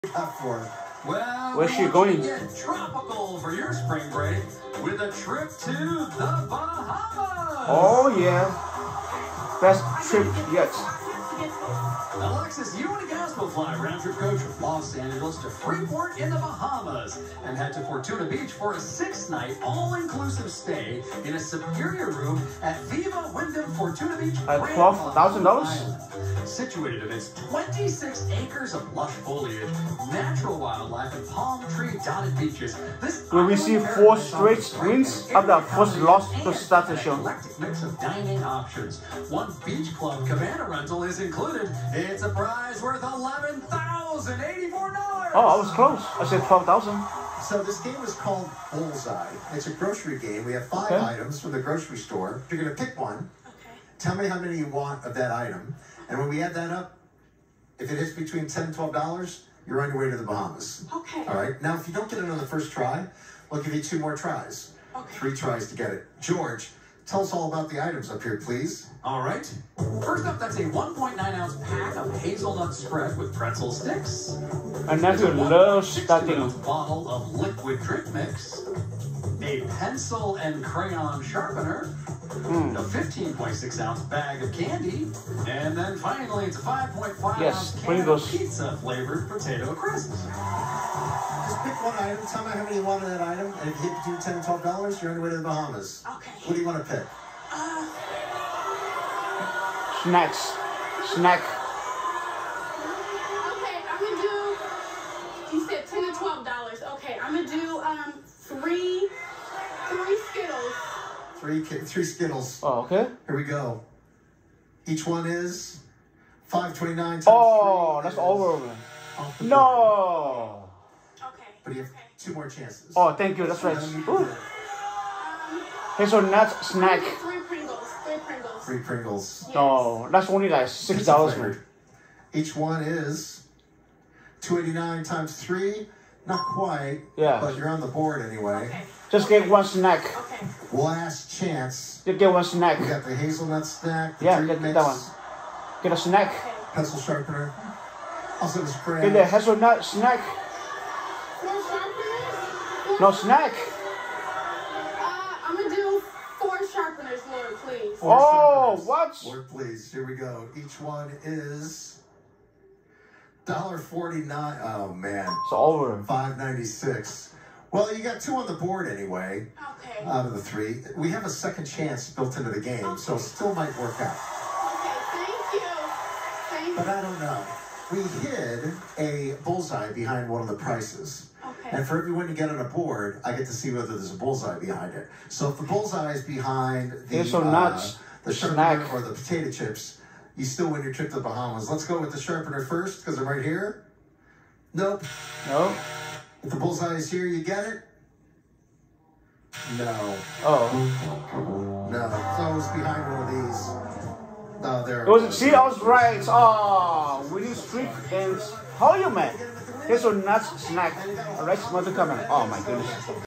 Well, where's she going? Get tropical for your spring break with a trip to the Bahamas. Oh yeah, best trip yet. Alexis, you and a guest will fly round-trip coach from Los Angeles to Freeport in the Bahamas and head to Fortuna Beach for a 6-night all-inclusive stay in a superior room at Viva Wyndham Fortuna Beach. At $12,000. Situated amidst 26 acres of lush foliage, natural wildlife, and palm tree-dotted beaches, this Will we see 4 straight wins after our first loss to start the show? Eclectic mix of dining options. One beach club cabana rental is included. It's a prize worth $11,084. Oh, I was close. I said 12,000. So this game is called Bullseye. It's a grocery game. We have 5 items from the grocery store. You're going to pick one. Okay. Tell me how many you want of that item. And when we add that up, if it hits between $10 and $12, you're on your way to the Bahamas. Okay. All right. Now, if you don't get it on the first try, we'll give you 2 more tries. Okay. 3 tries to get it. George, tell us all about the items up here, please. All right. First up, that's a 1.9-ounce pack of hazelnut spread with pretzel sticks. And nephew loves that thing. Bottle of liquid drink mix. A pencil and crayon sharpener. A 15.6-ounce bag of candy. And then finally, it's a 5.5-ounce can of pizza-flavored potato crisps. Just pick one item. Tell me how many you want of that item. And if you hit between $10 and $12, you're on your way to the Bahamas. Okay. What do you want to pick? Snacks. Snack. Okay, I'm gonna do. You said $10 to $12. Okay, I'm gonna do 3 Skittles. 3 Skittles. Oh, okay. Here we go. Each one is $5.29 times Oh, 3 that's is over. off the board. No. Okay. But you have 2 more chances. Oh, thank you. That's right. Ooh. Hazelnut snack. 3 Pringles. 3 Pringles. 3 Pringles. Yes. No, that's only like $6, man. Each one is $2.89 times 3. Not quite. Yeah. But you're on the board anyway. Okay. Just get one snack. Okay. Last chance. Just get one snack. We got the hazelnut snack. The Yeah, drink get mix, that one. Get a snack. Okay. pencil sharpener. Also the spray. Get the hazelnut snack. 4 sharpeners? No snack. I'm gonna do 4 sharpeners, Lord, please. 4 Oh, sharpeners. what? Lord, please. Here we go. Each one is $1.49. Oh man. It's over. $5.96. Well, you got 2 on the board anyway. Okay. Out of the 3. We have a second chance built into the game, so it still might work out. Okay, thank you. Thank you. But I don't know. We hid a bullseye behind one of the prices. Okay. And for every one you get on a board, I get to see whether there's a bullseye behind it. So if the bullseye is behind the Hazelnuts, the sharpener snack, or the potato chips, you still win your trip to the Bahamas. Let's go with the sharpener first, because I'm right here. Nope. No. If the bullseye is here, you get it? No. Oh. No. So it was behind one of these. No, there It was. See, I was right. Oh, winning streak and how are you, man? Hazelnut snack. Alright, smell the comment. Oh my goodness.